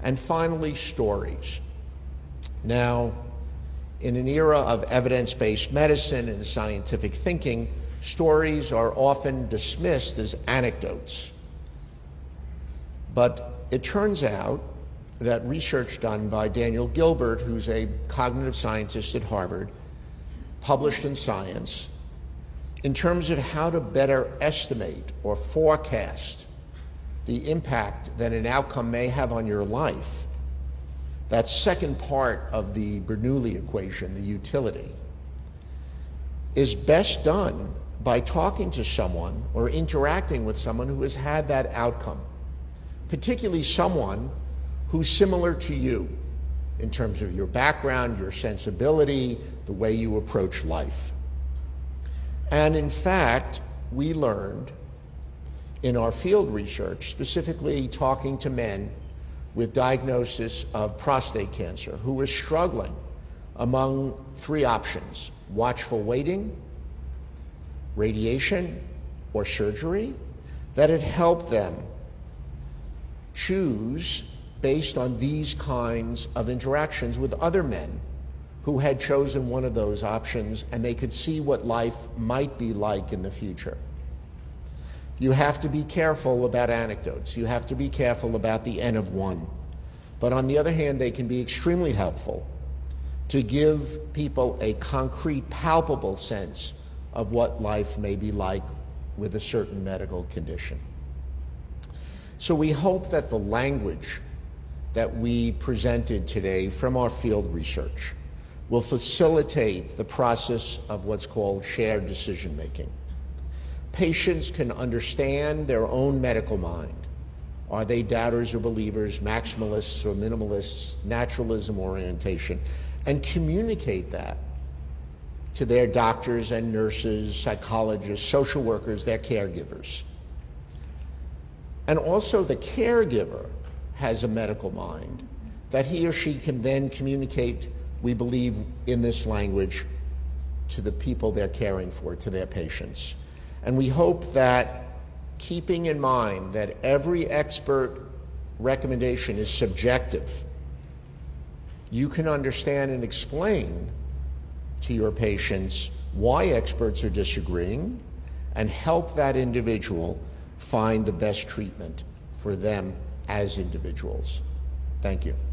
And finally, stories. Now, in an era of evidence-based medicine and scientific thinking, stories are often dismissed as anecdotes. But it turns out that research done by Daniel Gilbert, who's a cognitive scientist at Harvard, published in Science, in terms of how to better estimate or forecast the impact that an outcome may have on your life, that second part of the Bernoulli equation, the utility, is best done by talking to someone or interacting with someone who has had that outcome, particularly someone who's similar to you in terms of your background, your sensibility, the way you approach life. And in fact, we learned in our field research, specifically talking to men with diagnosis of prostate cancer who were struggling among three options: watchful waiting, radiation, or surgery, that it helped them choose based on these kinds of interactions with other men who had chosen one of those options, and they could see what life might be like in the future. You have to be careful about anecdotes. You have to be careful about the N of one. But on the other hand, they can be extremely helpful to give people a concrete, palpable sense of what life may be like with a certain medical condition. So we hope that the language that we presented today from our field research will facilitate the process of what's called shared decision-making. Patients can understand their own medical mind. Are they doubters or believers, maximalists or minimalists, naturalism orientation, and communicate that to their doctors and nurses, psychologists, social workers, their caregivers. And also the caregiver has a medical mind that he or she can then communicate, we believe, in this language to the people they're caring for, to their patients. And we hope that, keeping in mind that every expert recommendation is subjective, you can understand and explain to your patients why experts are disagreeing and help that individual find the best treatment for them as individuals. Thank you.